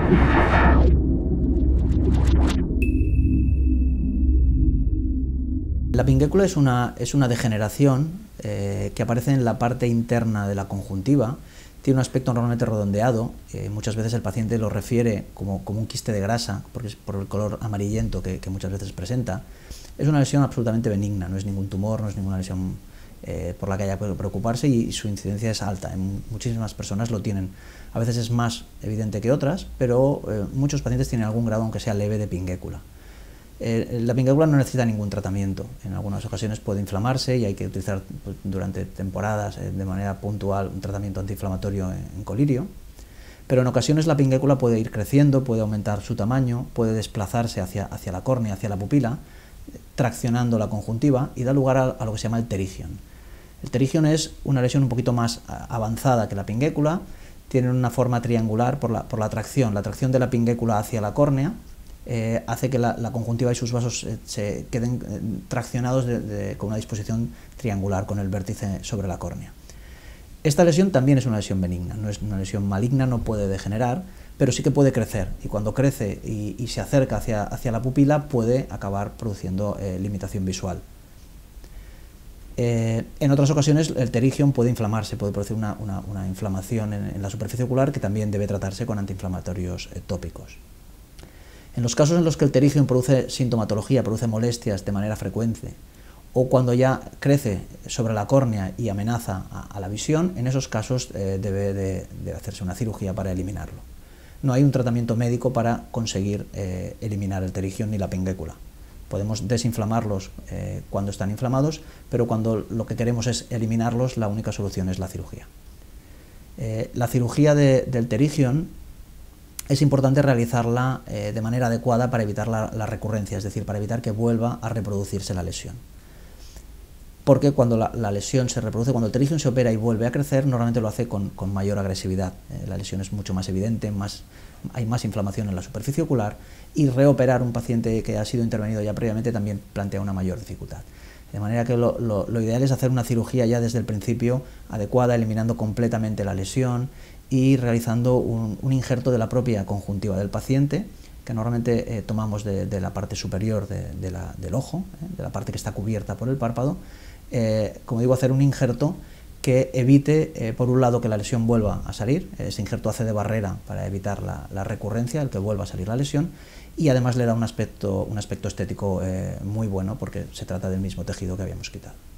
La pinguécula es una degeneración que aparece en la parte interna de la conjuntiva. Tiene un aspecto normalmente redondeado, muchas veces el paciente lo refiere como un quiste de grasa, porque es por el color amarillento que muchas veces presenta. Es una lesión absolutamente benigna, no es ningún tumor, no es ninguna lesión por la que haya que preocuparse, y su incidencia es alta. Muchísimas personas lo tienen. A veces es más evidente que otras, pero muchos pacientes tienen algún grado, aunque sea leve, de pinguécula. La pinguécula no necesita ningún tratamiento. En algunas ocasiones puede inflamarse y hay que utilizar durante temporadas de manera puntual un tratamiento antiinflamatorio en colirio, pero en ocasiones la pinguécula puede ir creciendo, puede aumentar su tamaño, puede desplazarse hacia la córnea, hacia la pupila, traccionando la conjuntiva, y da lugar a lo que se llama el pterigion. El pterigion es una lesión un poquito más avanzada que la pinguécula, tiene una forma triangular por la tracción de la pinguécula hacia la córnea. Hace que la conjuntiva y sus vasos se queden traccionados con una disposición triangular, con el vértice sobre la córnea. Esta lesión también es una lesión benigna, no es una lesión maligna, no puede degenerar, pero sí que puede crecer, y cuando crece y se acerca hacia la pupila puede acabar produciendo limitación visual. En otras ocasiones el pterigion puede inflamarse, puede producir una inflamación en la superficie ocular, que también debe tratarse con antiinflamatorios tópicos. En los casos en los que el pterigion produce sintomatología, produce molestias de manera frecuente, o cuando ya crece sobre la córnea y amenaza a la visión, en esos casos debe de hacerse una cirugía para eliminarlo. No hay un tratamiento médico para conseguir eliminar el pterigion ni la pinguécula. Podemos desinflamarlos cuando están inflamados, pero cuando lo que queremos es eliminarlos, la única solución es la cirugía. La cirugía del pterigion es importante realizarla de manera adecuada para evitar la recurrencia, es decir, para evitar que vuelva a reproducirse la lesión. Porque cuando la lesión se reproduce, cuando el pterigion se opera y vuelve a crecer, normalmente lo hace con mayor agresividad. La lesión es mucho más evidente, hay más inflamación en la superficie ocular, y reoperar un paciente que ha sido intervenido ya previamente también plantea una mayor dificultad. De manera que lo ideal es hacer una cirugía ya desde el principio adecuada, eliminando completamente la lesión y realizando un injerto de la propia conjuntiva del paciente, que normalmente tomamos de la parte superior del ojo, de la parte que está cubierta por el párpado. Como digo, hacer un injerto que evite, por un lado, que la lesión vuelva a salir. Ese injerto hace de barrera para evitar la recurrencia, el que vuelva a salir la lesión, y además le da un aspecto estético muy bueno, porque se trata del mismo tejido que habíamos quitado.